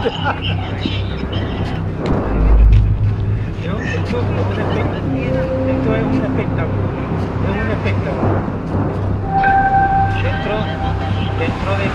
Esto es un espectáculo. Es un espectáculo. Dentro de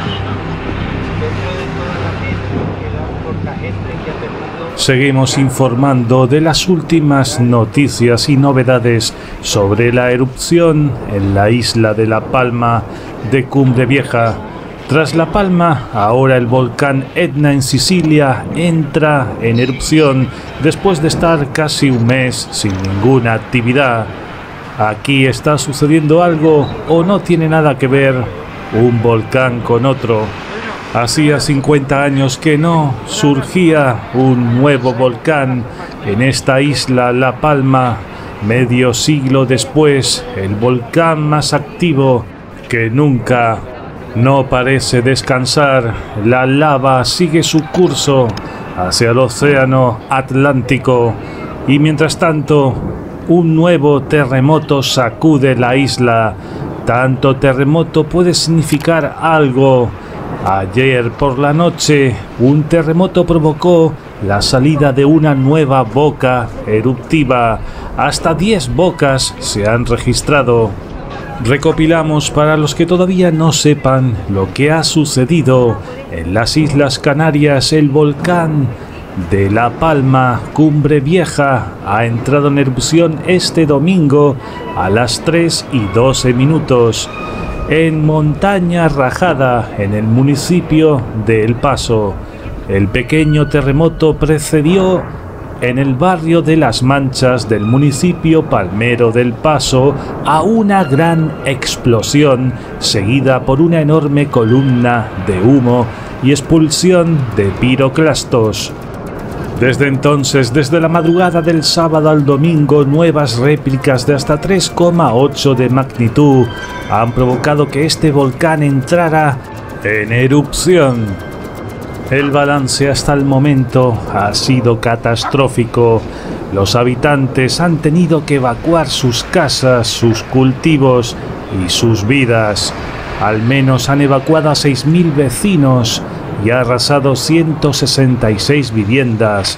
toda la gente, por la gente que ha tenido. Seguimos informando de las últimas noticias y novedades sobre la erupción en la isla de La Palma de Cumbre Vieja. Tras La Palma, ahora el volcán Etna en Sicilia entra en erupción después de estar casi un mes sin ninguna actividad. Aquí está sucediendo algo o no tiene nada que ver un volcán con otro. Hacía 50 años que no surgía un nuevo volcán en esta isla La Palma. Medio siglo después, el volcán más activo que nunca no parece descansar. La lava sigue su curso hacia el océano Atlántico y mientras tanto un nuevo terremoto sacude la isla. Tanto terremoto puede significar algo. Ayer por la noche un terremoto provocó la salida de una nueva boca eruptiva. Hasta 10 bocas se han registrado. Recopilamos para los que todavía no sepan lo que ha sucedido en las Islas Canarias. El volcán de La Palma, Cumbre Vieja, ha entrado en erupción este domingo a las 3:12 en Montaña Rajada, en el municipio de El Paso. El pequeño terremoto precedió en el barrio de Las Manchas del municipio palmero del Paso a una gran explosión seguida por una enorme columna de humo y expulsión de piroclastos. Desde entonces, desde la madrugada del sábado al domingo, nuevas réplicas de hasta 3,8 de magnitud han provocado que este volcán entrara en erupción. El balance hasta el momento ha sido catastrófico. Los habitantes han tenido que evacuar sus casas, sus cultivos y sus vidas. Al menos han evacuado a 6.000 vecinos y ha arrasado 166 viviendas,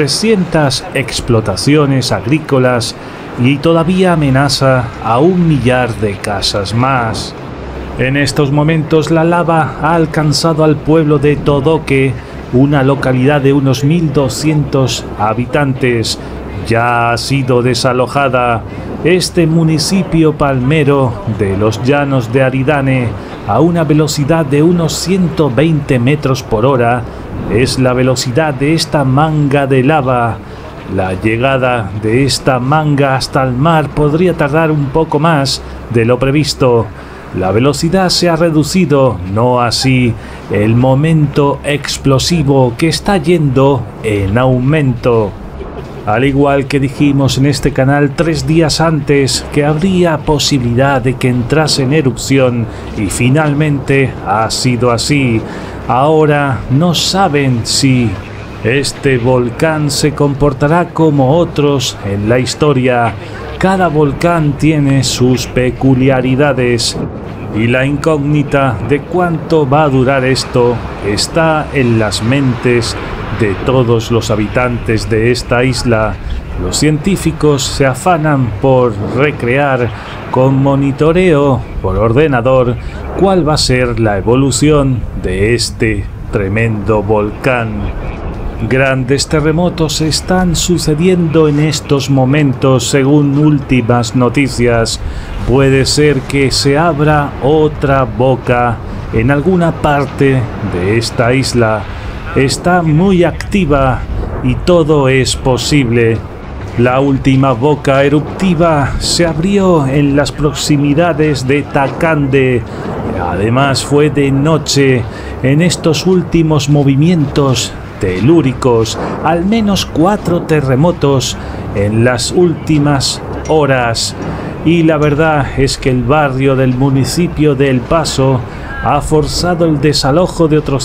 300 explotaciones agrícolas y todavía amenaza a 1.000.000 de casas más. En estos momentos la lava ha alcanzado al pueblo de Todoque, una localidad de unos 1.200 habitantes. Ya ha sido desalojada. Este municipio palmero de los llanos de Aridane, a una velocidad de unos 120 metros por hora, es la velocidad de esta manga de lava. La llegada de esta manga hasta el mar podría tardar un poco más de lo previsto. La velocidad se ha reducido, no así el momento explosivo que está yendo en aumento. Al igual que dijimos en este canal 3 días antes que habría posibilidad de que entrase en erupción y finalmente ha sido así. Ahora no saben si este volcán se comportará como otros en la historia. Cada volcán tiene sus peculiaridades y la incógnita de cuánto va a durar esto está en las mentes de todos los habitantes de esta isla. Los científicos se afanan por recrear con monitoreo por ordenador cuál va a ser la evolución de este tremendo volcán. Grandes terremotos están sucediendo en estos momentos según últimas noticias. Puede ser que se abra otra boca en alguna parte de esta isla. Está muy activa y todo es posible. La última boca eruptiva se abrió en las proximidades de Tacande. Además fue de noche. En estos últimos movimientos telúricos, al menos 4 terremotos en las últimas horas. Y la verdad es que el barrio del municipio de El Paso ha forzado el desalojo de otros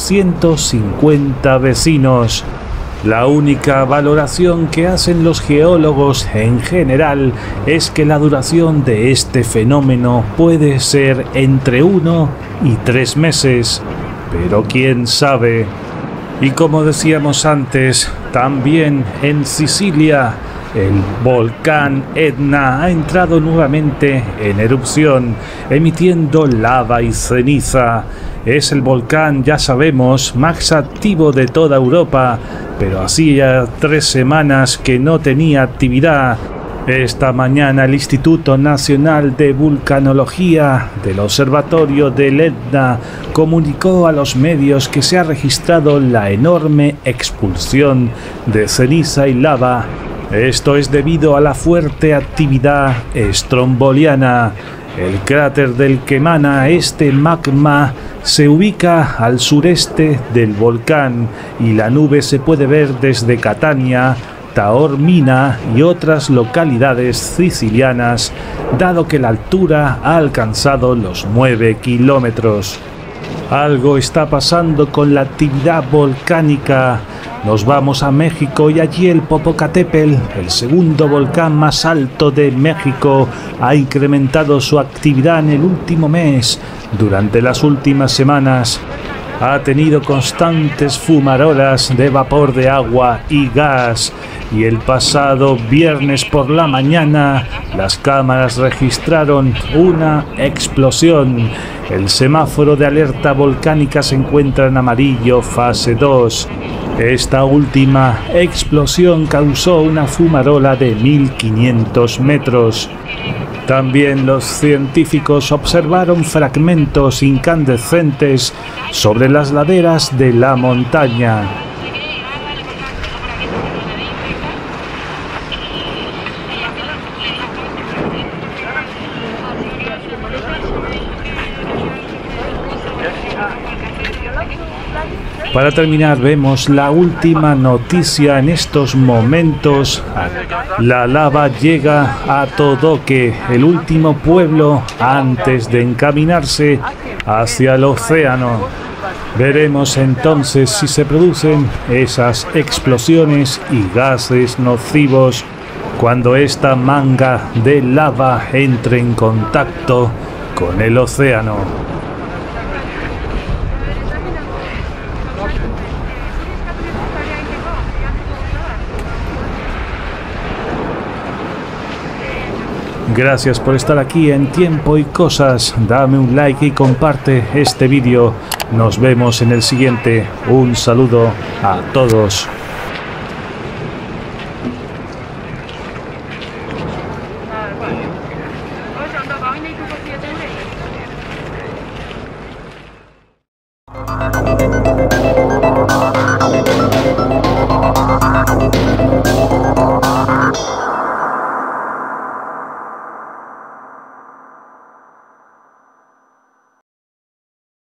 150 vecinos. La única valoración que hacen los geólogos en general es que la duración de este fenómeno puede ser entre 1 y 3 meses, pero quién sabe. Y como decíamos antes, también en Sicilia, el volcán Etna ha entrado nuevamente en erupción, emitiendo lava y ceniza. Es el volcán, ya sabemos, más activo de toda Europa, pero hacía 3 semanas que no tenía actividad. Esta mañana el Instituto Nacional de Vulcanología del Observatorio del Etna comunicó a los medios que se ha registrado la enorme expulsión de ceniza y lava. Esto es debido a la fuerte actividad estromboliana. El cráter del que emana este magma se ubica al sureste del volcán y la nube se puede ver desde Catania, Taormina y otras localidades sicilianas, dado que la altura ha alcanzado los 9 kilómetros. Algo está pasando con la actividad volcánica. Nos vamos a México y allí el Popocatépetl, el segundo volcán más alto de México, ha incrementado su actividad en el último mes. Durante las últimas semanas ha tenido constantes fumarolas de vapor de agua y gas, y el pasado viernes por la mañana las cámaras registraron una explosión. El semáforo de alerta volcánica se encuentra en amarillo fase 2. Esta última explosión causó una fumarola de 1500 metros. También los científicos observaron fragmentos incandescentes sobre las laderas de la montaña. Para terminar, vemos la última noticia en estos momentos. La lava llega a Todoque, el último pueblo antes de encaminarse hacia el océano. Veremos entonces si se producen esas explosiones y gases nocivos cuando esta manga de lava entre en contacto con el océano. Gracias por estar aquí en Tiempo y Cosas. Dame un like y comparte este vídeo. Nos vemos en el siguiente. Un saludo a todos.